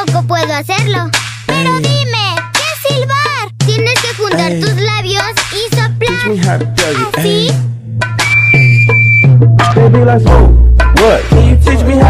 tampoco puedo hacerlo. Pero dime, ¿qué es silbar? Tienes que juntar tus labios y soplar. ¿Así? Baby, let's go. What? Can you teach me